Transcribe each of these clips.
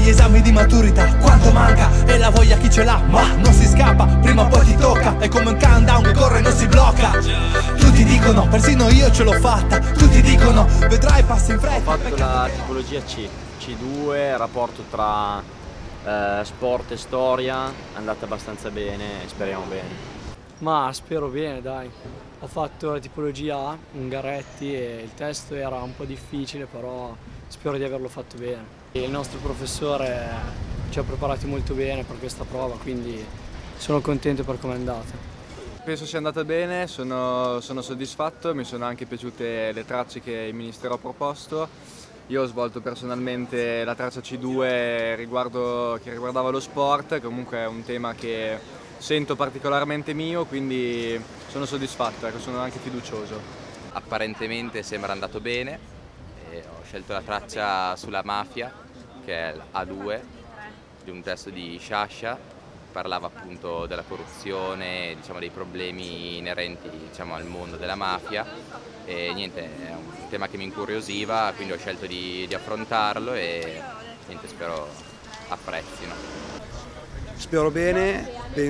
esami di maturità, quanto manca e la voglia chi ce l'ha, ma non si scappa, prima o poi ti tocca, è come un countdown che corre e non si blocca. Tutti dicono, persino io ce l'ho fatta, tutti dicono, vedrai passi in fretta. Ho fatto la tipologia C2, rapporto tra sport e storia, è andata abbastanza bene, speriamo bene. Ma spero bene, dai. Ho fatto la tipologia A, Ungaretti, e il test era un po' difficile, però spero di averlo fatto bene. E il nostro professore ci ha preparati molto bene per questa prova, quindi sono contento per come è andata. Penso sia andata bene, sono soddisfatto, mi sono anche piaciute le tracce che il Ministero ha proposto. Io ho svolto personalmente la traccia C2 che riguardava lo sport, comunque è un tema che sento particolarmente mio, quindi sono soddisfatto, ecco, sono anche fiducioso. Apparentemente sembra andato bene, ho scelto la traccia sulla mafia, che è l'A2, di un testo di Sciascia, parlava appunto della corruzione, diciamo, dei problemi inerenti, diciamo, al mondo della mafia, e niente, è un tema che mi incuriosiva, quindi ho scelto di affrontarlo e niente, spero apprezzino. Spero bene,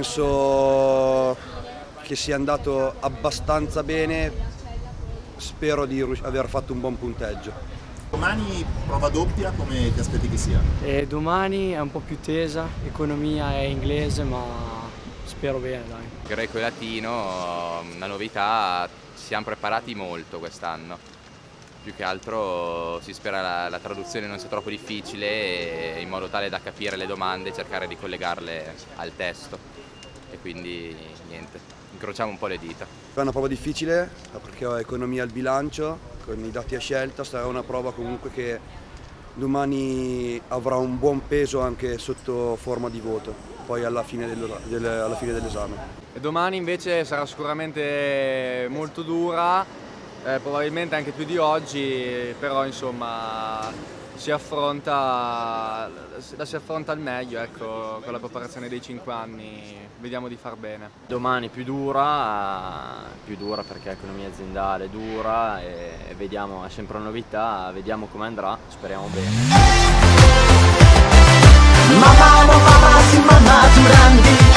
penso che sia andato abbastanza bene, spero di aver fatto un buon punteggio. Domani prova doppia, come ti aspetti che sia? Domani è un po' più tesa, economia e inglese, ma spero bene, dai. Greco e latino, una novità, ci siamo preparati molto quest'anno. Più che altro si spera la traduzione non sia troppo difficile, in modo tale da capire le domande e cercare di collegarle al testo. E quindi niente, incrociamo un po' le dita. È una prova difficile perché ho economia al bilancio, con i dati a scelta, sarà una prova comunque che domani avrà un buon peso anche sotto forma di voto, poi alla fine dell'esame. E domani invece sarà sicuramente molto dura, probabilmente anche più di oggi, però insomma la si affronta al meglio, ecco, con la preparazione dei 5 anni, vediamo di far bene. Domani più dura perché economia aziendale è dura e vediamo, è sempre una novità, vediamo come andrà, speriamo bene. Mamma, maturandi.